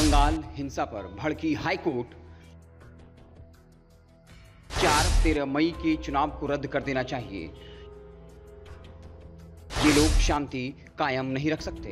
बंगाल हिंसा पर भड़की हाईकोर्ट। 4-13 मई के चुनाव को रद्द कर देना चाहिए। ये लोग शांति कायम नहीं रख सकते।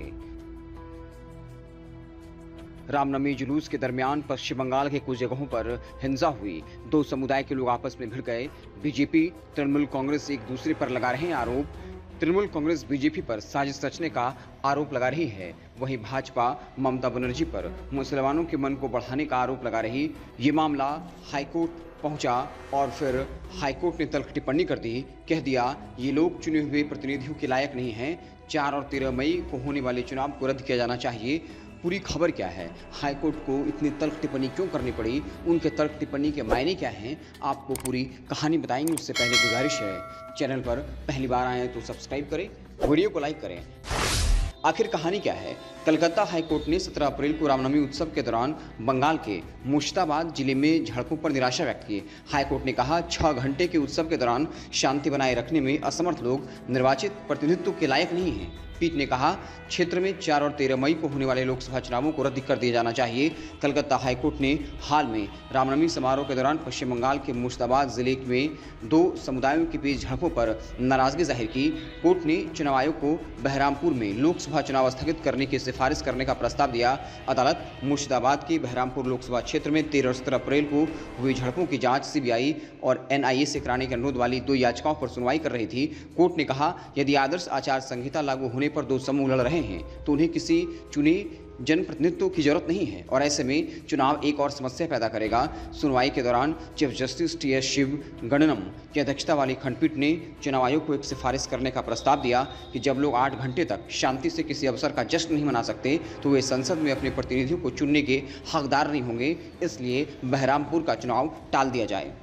रामनवमी जुलूस के दरमियान पश्चिम बंगाल के कुछ जगहों पर हिंसा हुई। दो समुदाय के लोग आपस में भिड़ गए। बीजेपी तृणमूल कांग्रेस एक दूसरे पर लगा रहे हैं आरोप। तृणमूल कांग्रेस बीजेपी पर साजिश रचने का आरोप लगा रही है, वहीं भाजपा ममता बनर्जी पर मुसलमानों के मन को बढ़ाने का आरोप लगा रही। ये मामला हाईकोर्ट पहुंचा और फिर हाईकोर्ट ने तल्ख टिप्पणी कर दी। कह दिया ये लोग चुने हुए प्रतिनिधियों के लायक नहीं हैं। 4 और 13 मई को होने वाले चुनाव को रद्द किया जाना चाहिए। पूरी खबर क्या है, हाईकोर्ट को इतनी तल्ख टिप्पणी क्यों करनी पड़ी, उनके तल्ख टिप्पणी के मायने क्या हैं, आपको पूरी कहानी बताएंगे। उससे पहले गुजारिश है, चैनल पर पहली बार आए तो सब्सक्राइब करें, वीडियो को लाइक करें। आखिर कहानी क्या है? कलकत्ता हाईकोर्ट ने 17 अप्रैल को रामनवमी उत्सव के दौरान बंगाल के मुर्शिदाबाद जिले में झड़पों पर निराशा व्यक्त की। हाईकोर्ट ने कहा 6 घंटे के उत्सव के दौरान शांति बनाए रखने में असमर्थ लोग निर्वाचित प्रतिनिधित्व के लायक नहीं हैं। पीठ ने कहा क्षेत्र में 4 और 13 मई को होने वाले लोकसभा चुनावों को रद्द कर दिया जाना चाहिए। कलकत्ता हाईकोर्ट ने हाल में रामनवमी समारोह के दौरान पश्चिम बंगाल के मुर्शिदाबाद जिले में 2 समुदायों के बीच झड़पों पर नाराजगी जाहिर की। कोर्ट ने चुनाव आयोग को बहरामपुर में लोकसभा चुनाव स्थगित करने की सिफारिश करने का प्रस्ताव दिया। अदालत मुर्शिदाबाद के बहरामपुर लोकसभा क्षेत्र में 13 और 17 अप्रैल को हुई झड़पों की जांच सीबीआई और एनआईए से कराने के अनुरोध वाली 2 याचिकाओं पर सुनवाई कर रही थी। कोर्ट ने कहा यदि आदर्श आचार संहिता लागू होने पर 2 समूह लड़ रहे हैं तो उन्हें किसी चुने जनप्रतिनिधित्व की जरूरत नहीं है और ऐसे में चुनाव एक और समस्या पैदा करेगा। सुनवाई के दौरान चीफ जस्टिस टीएस शिवगणनम की अध्यक्षता वाली खंडपीठ ने चुनाव आयोग को एक सिफारिश करने का प्रस्ताव दिया कि जब लोग 8 घंटे तक शांति से किसी अवसर का जश्न नहीं मना सकते तो वे संसद में अपने प्रतिनिधियों को चुनने के हकदार नहीं होंगे। इसलिए बहरामपुर का चुनाव टाल दिया जाए,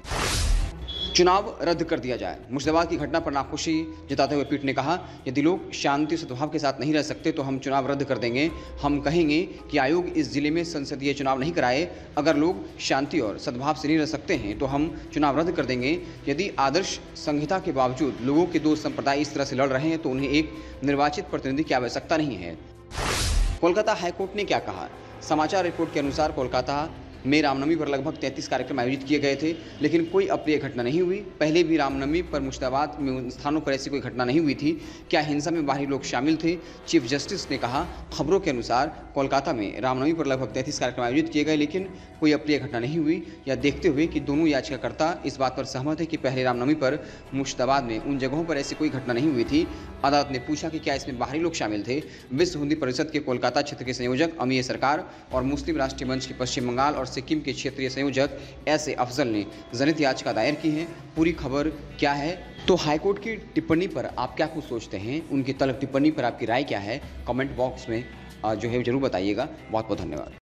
चुनाव रद्द कर दिया जाए। मुर्शिदाबाद की घटना पर नाखुशी जताते हुए पीठ ने कहा यदि लोग शांति सद्भाव के साथ नहीं रह सकते तो हम चुनाव रद्द कर देंगे। हम कहेंगे कि आयोग इस जिले में संसदीय चुनाव नहीं कराए। अगर लोग शांति और सद्भाव से नहीं रह सकते हैं तो हम चुनाव रद्द कर देंगे। यदि आदर्श संहिता के बावजूद लोगों के 2 संप्रदाय इस तरह से लड़ रहे हैं तो उन्हें एक निर्वाचित प्रतिनिधि की आवश्यकता नहीं है। कोलकाता हाईकोर्ट ने क्या कहा? समाचार रिपोर्ट के अनुसार कोलकाता में रामनवमी पर लगभग 33 कार्यक्रम आयोजित किए गए थे, लेकिन कोई अप्रिय घटना नहीं हुई। पहले भी रामनवमी पर मुर्शिदाबाद में उन स्थानों पर ऐसी कोई घटना नहीं हुई थी। क्या हिंसा में बाहरी लोग शामिल थे? चीफ जस्टिस ने कहा खबरों के अनुसार कोलकाता में रामनवमी पर लगभग 33 कार्यक्रम आयोजित किए गए, लेकिन कोई अप्रिय घटना नहीं हुई। यह देखते हुए कि दोनों याचिकाकर्ता इस बात पर सहमत है कि पहले रामनवमी पर मुर्शिदाबाद में उन जगहों पर ऐसी कोई घटना नहीं हुई थी, अदालत ने पूछा कि क्या इसमें बाहरी लोग शामिल थे। विश्व हिंदी परिषद के कोलकाता क्षेत्र के संयोजक अमीय सरकार और मुस्लिम राष्ट्रीय मंच के पश्चिम बंगाल और सिक्किम के क्षेत्रीय संयोजक ऐसे अफजल ने जनहित याचिका दायर की है। पूरी खबर क्या है? तो हाईकोर्ट की टिप्पणी पर आप क्या कुछ सोचते हैं, उनकी तल्ख टिप्पणी पर आपकी राय क्या है? कमेंट बॉक्स में जो है जरूर बताइएगा। बहुत बहुत धन्यवाद।